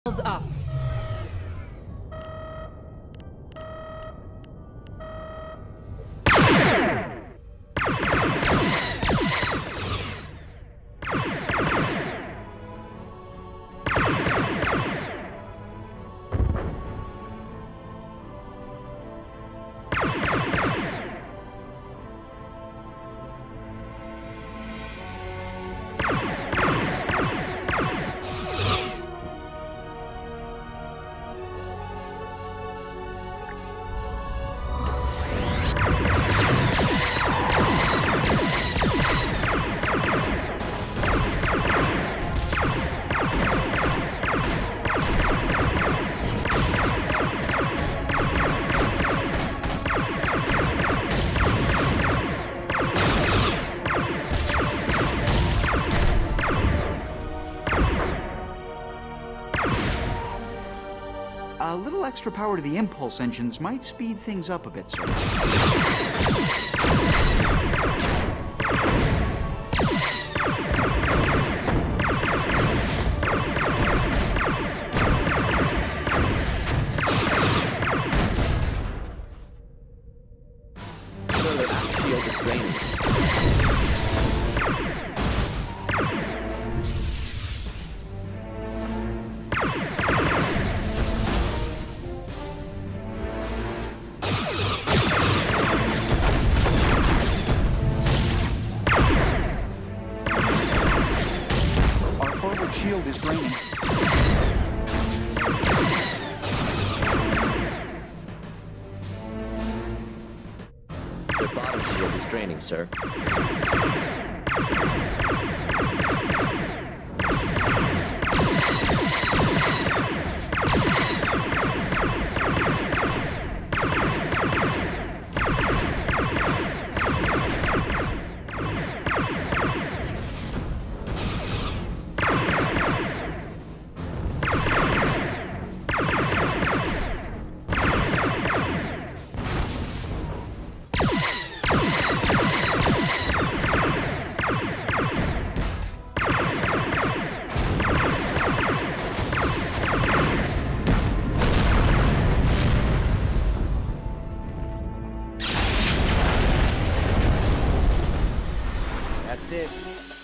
up. A little extra power to the impulse engines might speed things up a bit, sir. Sir, the aft shield is draining. Shield is draining. The bottom shield is draining, sir. That's it.